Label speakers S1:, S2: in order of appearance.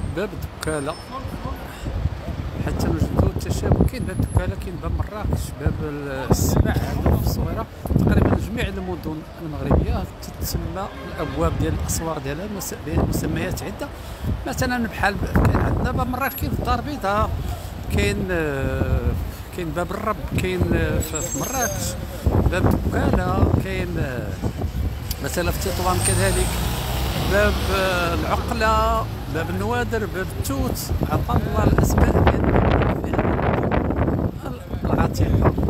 S1: باب الدكالة حتى نوجدو التشابه. كاين باب الدكالة، كاين باب مراكش، باب السبع، هادو في الصويرة. تقريبا جميع المدن المغربية تتسمى الابواب ديال الاسوار ديالها بمسميات عدة. مثلا بحال كاين عندنا باب مراكش، كاين في الدار البيضاء، كاين باب الرب، كاين في مراكش باب الدكالة، كاين مثلا في تطوان كذلك باب العقلة، باب النوادر، باب التوت. عطا الله الاسماء ديال العتيقة.